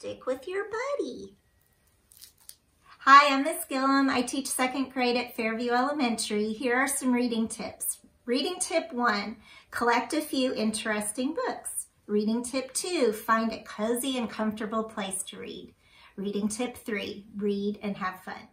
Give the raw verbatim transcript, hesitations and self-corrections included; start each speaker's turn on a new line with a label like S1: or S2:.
S1: stick with your buddy. Hi, I'm Miss Gillum. I teach second grade at Fairview Elementary. Here are some reading tips. Reading tip one, collect a few interesting books. Reading tip two, find a cozy and comfortable place to read. Reading tip three, read and have fun.